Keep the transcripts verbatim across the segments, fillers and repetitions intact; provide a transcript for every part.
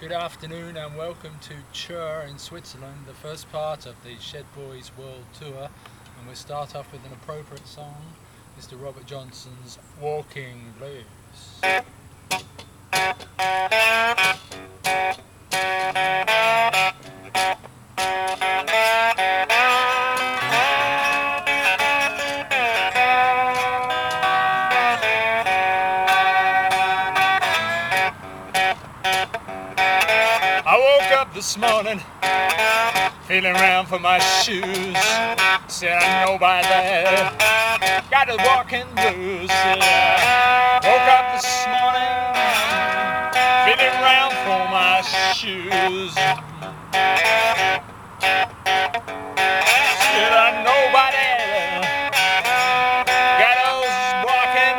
Good afternoon and welcome to Chur in Switzerland, the first part of the Shed Boys World Tour, and we'll start off with an appropriate song, Mister Robert Johnson's Walking Blues. I woke up this morning, feeling around for my shoes. Said I know by that, got the walking blues. Yeah. Woke up this morning, feeling around for my shoes. Said I know by that, got those walking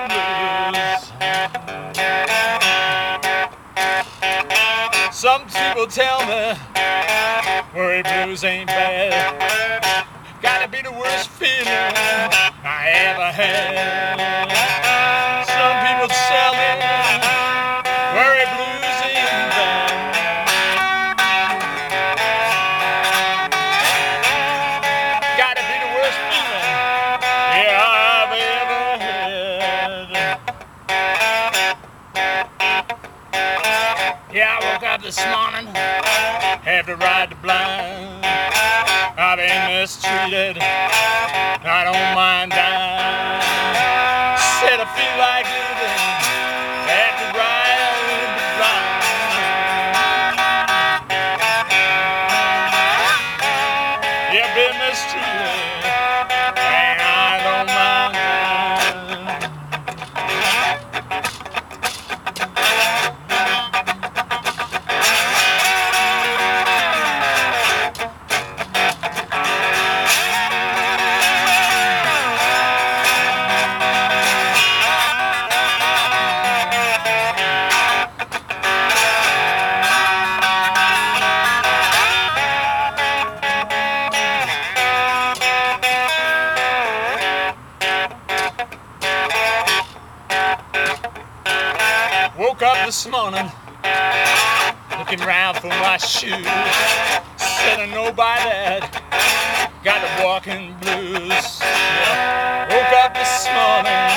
blues. Some people tell me worry blues ain't bad. Gotta be the worst feeling I ever had. Some people tell me worry blues ain't bad. Gotta be the worst feeling, yeah, I've ever had. Yeah, I woke up this morning, have to ride the blind. I've been mistreated, I don't mind dying. Said I feel like living, have to ride the blind. Yeah, I've been mistreated, and I don't mind dying. Woke up this morning, looking round for my shoes. Said I know by that, got the walking blues. Yeah. Woke up this morning,